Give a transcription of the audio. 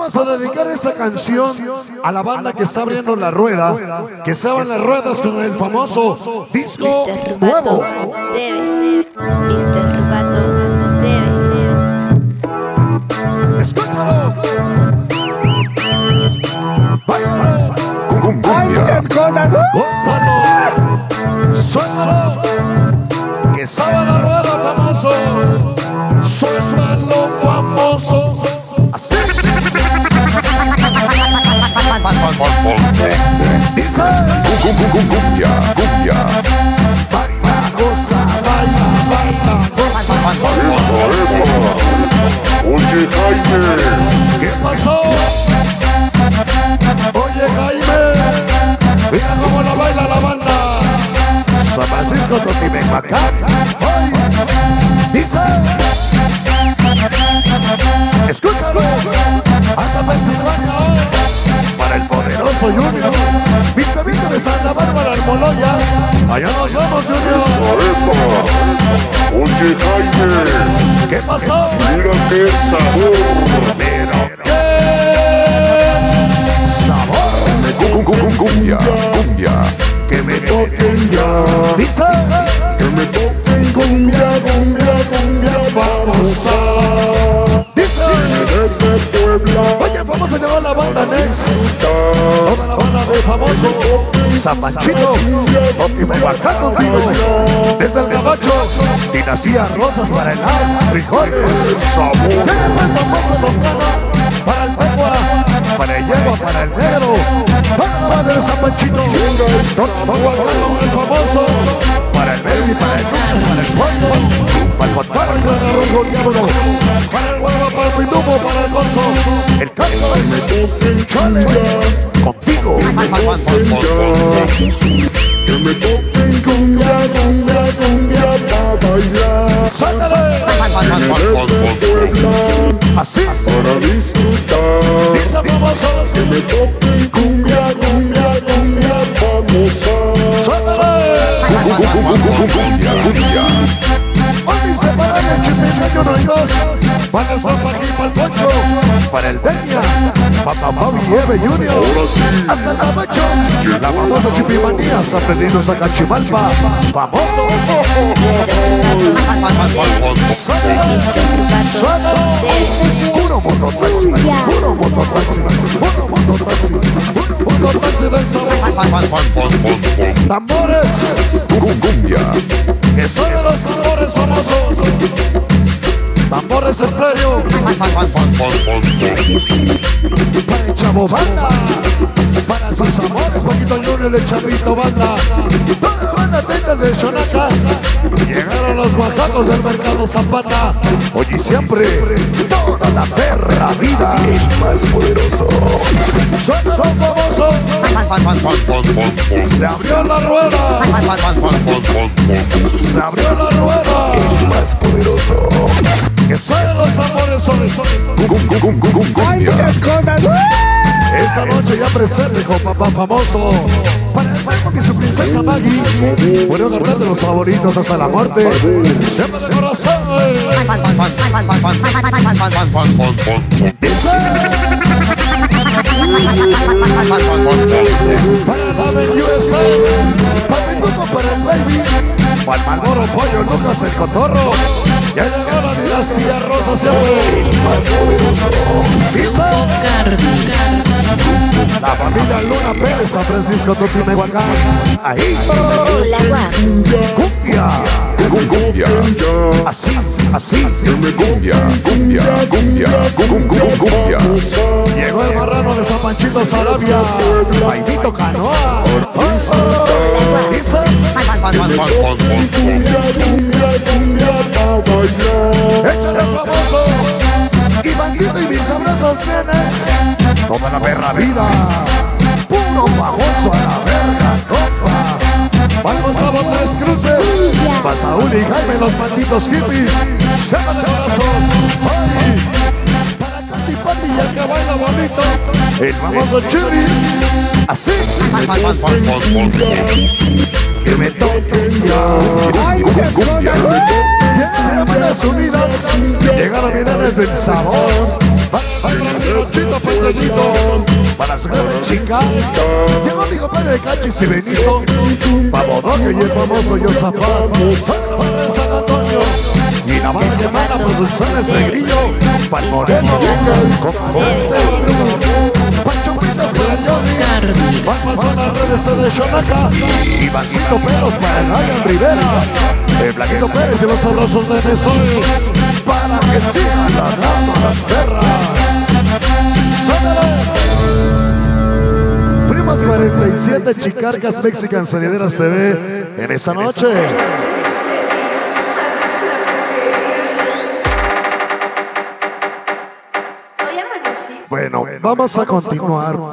Vamos a dedicar esta canción a la banda que está abriendo la rueda, que se abran las ruedas con el famoso disco nuevo. Debe, Mr. Vato, debe. Escúchalo. Gózalo, suéltalo, que se abra la rueda, famoso. Suéltalo, famoso. Así. Dice Cumbia, cumbia. baila, goza, baila, goza, goza. Oye, Jaime. ¿Qué pasó? Oye, Jaime, mira cómo la baila la banda. San Francisco, Totimecacán. Dice, escúchalo, hasta Pensilvania hoy, para el poderoso Junior. Viste de Santa Bárbara, Almoloya. Allá nos vemos, Junior. Oye, Jaime. ¿Qué pasó? Mira qué sabor. Pero qué sabor. Cumbia, cumbia. Que me toquen ya. Dice, Que me toquen cumbia, cumbia, cumbia, vamos a. Dice, desde Puebla. oye, vamos a llevar la banda Next. Toda la banda de famoso Zapanchito, Totimecacán contigo. Desde el Gabacho, Dinastía Rosas para el ar, frijoles, sabor. El famoso Lozano, para el Tecua, para el Yegua, para el Negro, para la banda de Zapanchito. Totimecacán, el famoso, para el Baby, para el Lucas, para el Juanjo, para el Juan, para el Rojo Diablo, para el Huevo, para el Pindumo, para el Gonzo, el Castro, Chole, contigo. Que me toquen cumbia, cumbia, cumbia pa' bailar. ¡Suéltale! Desde Puebla Así, para disfrutar. dice famoso, Que me toquen cumbia, cumbia, cumbia, vamos a. ¡suéltale! Cumbia, cumbia. Hoy dice para el Chipinillo no hay dos. Para el Zapa aquí, para el Poncho, para el Denia, para Bobby Eve Junior. Ahora sí. Hasta el Gabacho, la famosa Chipimanía, San Pedrino Zacachimalpa, famoso. ¡Suéltale! ¡Suéltale! Puro mototaxi, puro mototaxi, puro mototaxi, puro mototaxi del sabor. Tambores, Cumbia. que son de los tambores famosos. Tambores estéreo, para el Chavo Banda, para sus amores, Paquito Junior, el Chavito Banda, toda la banda tendas de Xonaca. Llegaron los guatacos del mercado Zapata, hoy y siempre, toda la perra vida. El más poderoso. Son famosos, se abrió la rueda, se abrió la rueda, El más poderoso. que son los amores Cumbia. Esta noche ya presente con papá famoso. Para el Paco y su princesa Maggie. Bueno, guardar de los favoritos hasta la muerte. Siempre de corazón. Dice. Para el Ave USA. Para el Tuco, para el Baby. Para el Malboro Pollo, Lucas el Cotorro. Ya llegó la dinastía Rosa siempre. El más poderoso. Dice. La familia Luna Pérez, San Francisco, Totimecacán. Ahí. Cumbia. Cumbia. Así, así. Cumbia, cumbia, cumbia, cumbia. Llegó el marrano de San Panchito, Sarabia. Jaimito Canoa. Dice. Échale famoso. Ivancito y mis abrazos, nenas. Toda la perra vida. Puro famoso a la verga, compa. Vamos a los Tres Cruces. Pa' Saúl y Jaime, los malditos hippies. Llama de brazos. Ay. Para Candy Patty y el que baila bonito. El famoso Chirri. Así. Que me toquen ya. Cumbia. Llegaron Hermanas Unidas. Llegaron Mineras del Sabor. Rosito Pequeñito, para su jefe chica. Llegó mi compadre Cachis y Benito, Pabodoque y el famoso Yosafat, para San Antonio. Y la banda que manda Producciones de Grillo, Pal Moreno, Pancho Britas para Johnny, vamos a las redes de Xonaca, y Vancito Peros para el Ryan Rivera, el Blanquito Pérez y los abrazos de Mesón, para que sigan ladrando las perras. Primas 47 Chicarcas Mexican Sonideras TV en esa noche. Bueno, vamos a continuar.